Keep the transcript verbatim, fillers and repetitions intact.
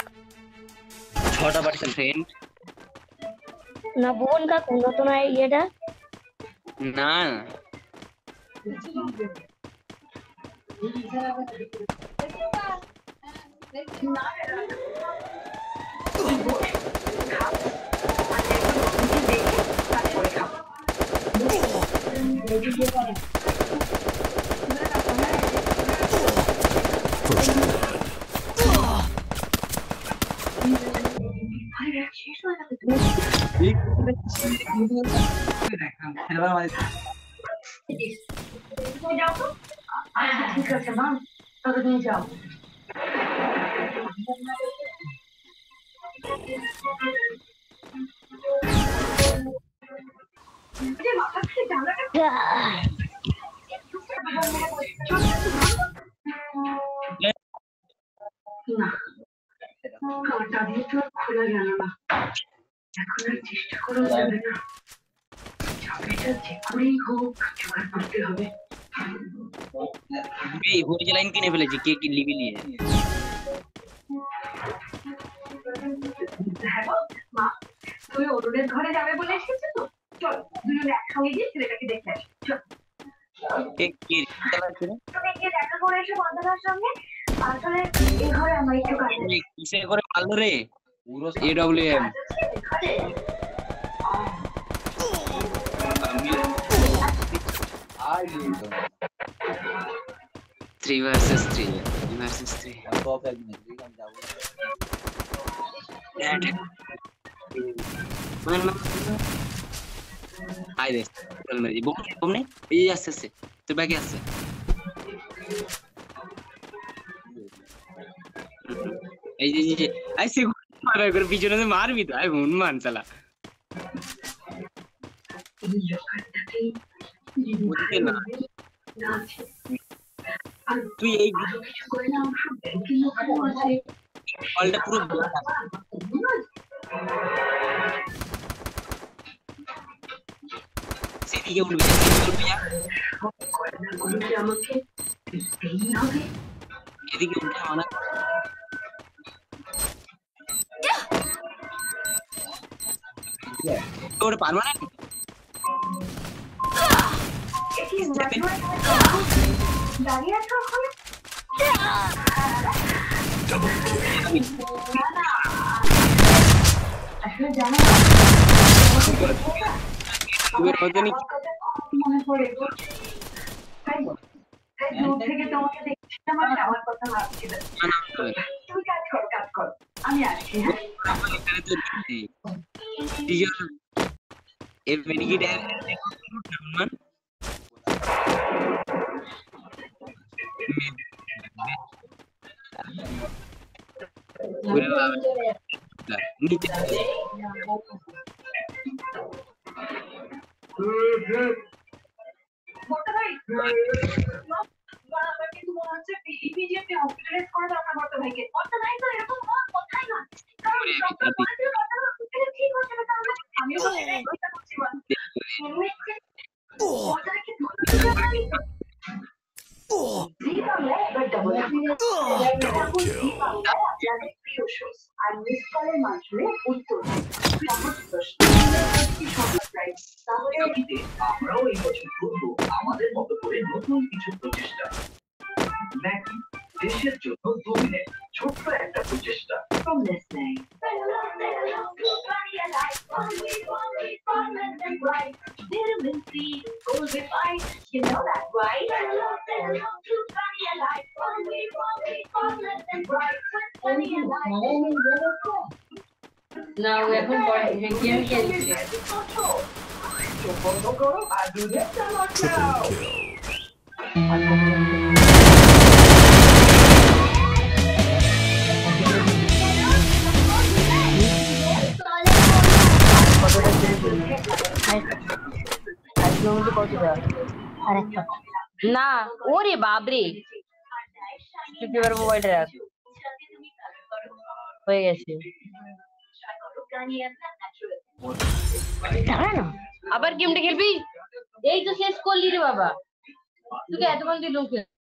ছটা percent friend না বোন কা কোন তো না এটা না ঠিক আছে মা তবে তুমি যাও না কাঁটা দিয়ে তো খোলা গেল না এখন আর চেষ্টা করা যাবে না চাবিটা যে করেই হোক জোগাড় করতে হবে এই হরিজা লাইন কিনে ফেলেছি কে কি লিবি নিয়ে মা তুমি অরুণের ঘরে যাবে বলে এসেছো তো চল দুজনে একসঙ্গে গিয়ে ছেলেটাকে দেখে আসি চল কে কি চালাচ্ছে তুমি গিয়ে দেখা করে এসো বন্ধুদের সঙ্গে আসলে এই ঘরে আমার একটু কাজ আছে কিসে করে মারলো রে পুরো AWM three versus three three versus three আই দেখ বল মেরি বম বম নেই এই আসছে আসছে তো ব্যাগে আসছে এই যে যে আইসে মারা করে পিছনে মারবি তো আই হনুমান শালা ওদিকে না তুই এই বলটা পুরো সেদিকে উঠবি এদিকে উঠে মানা তোর পারমানেন্ট দাঁড়িয়ে আছো ওখানে আসলে জানো মনে পড়ে দূর থেকে তোমাকে দেখছিলাম আর আমার কথা ভাবছিলাম তুমি কাজ করো কাজ করো আমি আসছি হ্যাঁ এর মেডিকেট নিচে বড় ভাই বাবা কিন্তু মনে হচ্ছে ইমিডিয়েটলি হসপিটালাইজ করে দাও না বড় ভাইকে বড় ভাই তো এরকম হওয়ার কথাই না কারণ ডক্টর বলেছিল কথা ঠিক হচ্ছে না তাহলে আমিও তো সেটাই চিন্তা করছি বড় ভাইকে আর মিস কলের মাধ্যমে উত্তর আমরাও এই বছর করবো আমাদের মতো করে নতুন কিছু প্রচেষ্টা ম্যাগি দেশের জন্য দু মিনিট ছোট্ট একটা প্রচেষ্টা from listening. Vitamin C goes with ice. You know that, right? Now we এখন পরে গেম খেলছি বন্ধ করো আর দুধের চামচ নাও না ওরে বাবরে চুপি করে মোবাইলটা রাখ হয়ে গেছে আবার গেমটা খেলবি এই তো শেষ করলি রে বাবা তোকে এতক্ষণ দিলুম